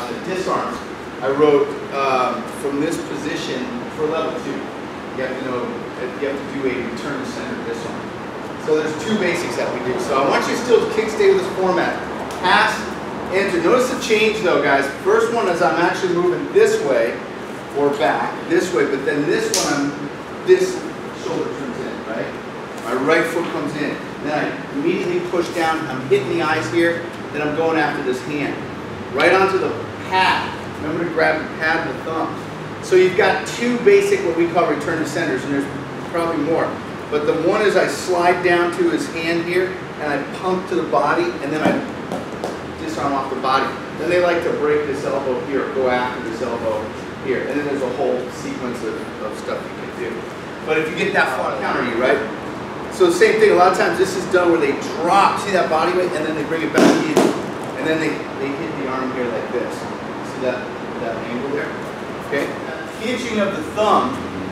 on the disarms, I wrote from this position for level 2. You have to know, you have to do a return to center disarm. So there's 2 basics that we do. So I want you still to kick stay with this format. Pass, enter. Notice the change though, guys. First one is I'm actually moving this way or back, this way, but then this one, this shoulder turns in, right? My right foot comes in. Then I immediately push down, I'm hitting the eyes here, then I'm going after this hand. Right onto the pad. Remember to grab the pad with the thumb. So you've got 2 basic, what we call return to centers, and there's probably more. But the one is I slide down to his hand here, and I pump to the body, and then I disarm off the body. Then they like to break this elbow here, go after this elbow here. And then there's a whole sequence of stuff you can do. But if you get that far, counter you, right? So the same thing, a lot of times this is done where they drop, see that body weight, and then they bring it back in. And then they hit the arm here like this. See that angle there? Okay? Hitching of the thumb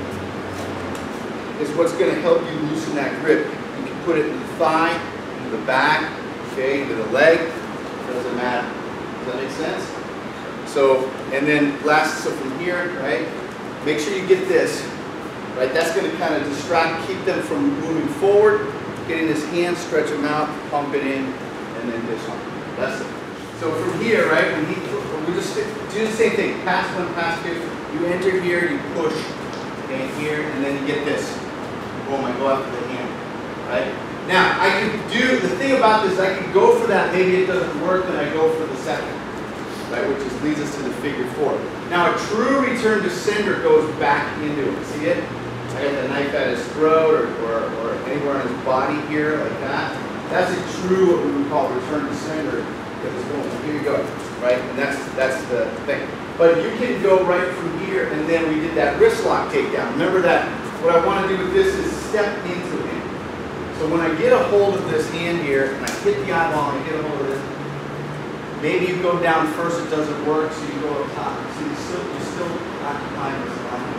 is what's going to help you loosen that grip. You can put it in the thigh, into the back, okay, into the leg. Doesn't matter. Does that make sense? So, and then last, so from here, right, make sure you get this, right, that's going to kind of distract, keep them from moving forward, getting this hand, stretch them out, pump it in, and then disarm. That's it. So from here, right, we just do the same thing, pass one, pass two, you enter here, you push, and here, and then you get this, boom, I go after the hand, right? Now, I could do, the thing about this, I could go for that, maybe it doesn't work, then I go for the second. Right, which is, leads us to the figure 4. Now a true return to sender goes back into it. See it? I got the knife at his throat or anywhere on his body here, like that. That's a true, what we would call return to sender. Because it's going, here you go. Right? And that's the thing. But you can go right from here, and then we did that wrist lock takedown. Remember that what I want to do with this is step into him. So when I get a hold of this hand here, and I hit the eyeball and I get a hold of this, maybe you go down first, it doesn't work, so you go up top. See, you're still occupying this line.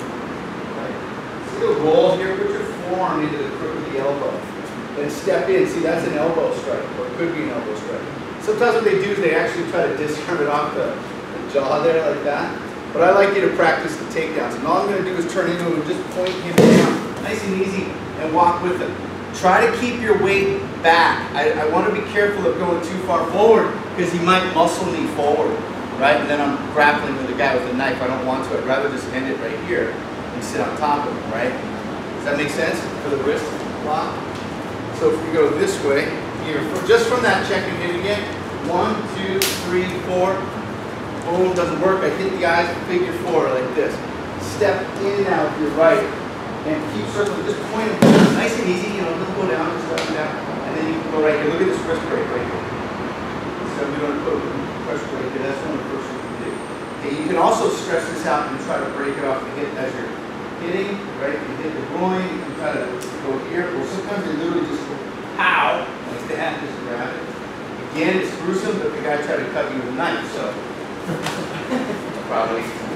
Right? See the roll here? Put your forearm into the crook of the elbow. Then step in. See, that's an elbow strike, or it could be an elbow strike. Sometimes what they do is they actually try to disarm it off the jaw there, like that. But I like you to practice the takedowns. And all I'm going to do is turn into him and just point him down, nice and easy, and walk with him. Try to keep your weight back. I want to be careful of going too far forward because he might muscle me forward, right? And then I'm grappling with the guy with the knife. I don't want to. I'd rather just end it right here and sit on top of him, right? Does that make sense for the wrist lock? So if we go this way, here, just from that check and hit again, 1, 2, 3, 4. Boom, doesn't work. I hit the eyes, figure 4 like this. Step in now with your right. And keep circling, just point them down, nice and easy, you know, don't go down, just up and down, and then you can go right here. Look at this wrist break right here. So we're going to put a wrist break here, that's one of the first things you do. Okay, you can also stretch this out and try to break it off the hip as you're hitting, right? You hit the groin, you can try to go here, or sometimes you literally just go, pow, like that, just grab it. Again, it's gruesome, but the guy tried to cut you with a knife, so probably